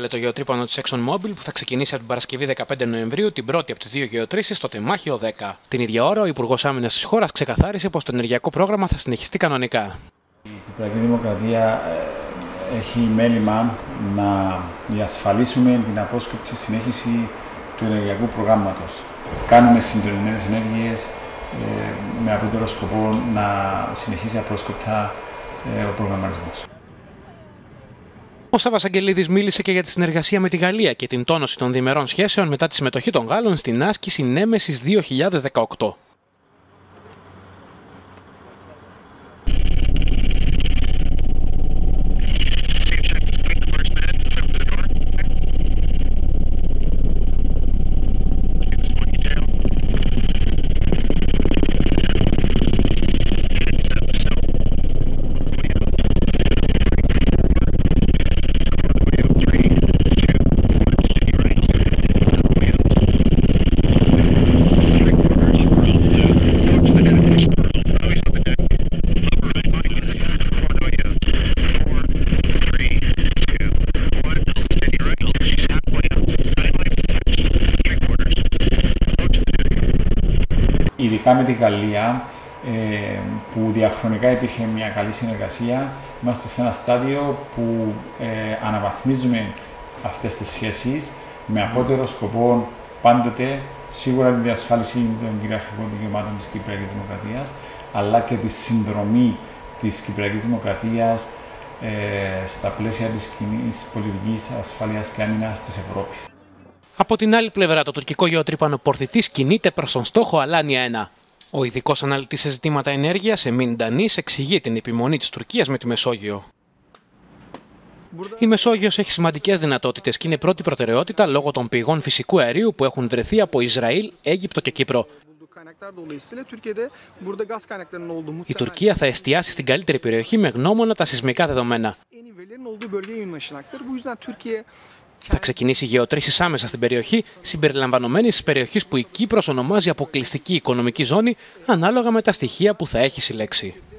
ανέβαλε το γεωτρύπανο της ExxonMobil που θα ξεκινήσει από την Παρασκευή 15 Νοεμβρίου την πρώτη από τις δύο γεωτρήσεις στο τεμάχιο 10. Την ίδια ώρα, ο Υπουργός Άμυνας της χώρας ξεκαθάρισε πως το ενεργειακό πρόγραμμα θα συνεχιστεί κανονικά. Η Κυπριακή Δημοκρατία έχει μέλημα να διασφαλίσουμε την απρόσκοπτη συνέχιση του ενεργειακού προγράμματος. Κάνουμε συντονισμένες ενέργειες με απότερο σκοπό να συνεχίσει απρόσκοπτα ο προγραμματισμός. Ο Σάββας Αγγελίδης μίλησε και για τη συνεργασία με τη Γαλλία και την τόνωση των διμερών σχέσεων μετά τη συμμετοχή των Γάλλων στην άσκηση Νέμεσης 2018. Ειδικά με τη Γαλλία, που διαχρονικά υπήρχε μια καλή συνεργασία, είμαστε σε ένα στάδιο που αναβαθμίζουμε αυτές τις σχέσεις με απότερο σκοπό πάντοτε σίγουρα τη διασφάλιση των κυριαρχικών δικαιωμάτων της Κυπριακής Δημοκρατίας, αλλά και τη συνδρομή της Κυπριακής Δημοκρατίας στα πλαίσια της κοινής πολιτικής ασφαλείας και άμυνας της Ευρώπης. Από την άλλη πλευρά, το τουρκικό γεωτρύπανο Πορθητής κινείται προς τον στόχο Αλάνια 1. Ο ειδικός αναλυτής σε ζητήματα ενέργειας, Εμίν Ντανής, εξηγεί την επιμονή της Τουρκίας με τη Μεσόγειο. Η Μεσόγειος έχει σημαντικές δυνατότητες και είναι πρώτη προτεραιότητα λόγω των πηγών φυσικού αερίου που έχουν βρεθεί από Ισραήλ, Αίγυπτο και Κύπρο. Η Τουρκία θα εστιάσει στην καλύτερη περιοχή με γνώμονα τα σεισμικά δεδομένα. Θα ξεκινήσει γεωτρήσεις άμεσα στην περιοχή, συμπεριλαμβανομένης της περιοχής που η Κύπρος ονομάζει αποκλειστική οικονομική ζώνη, ανάλογα με τα στοιχεία που θα έχει συλλέξει.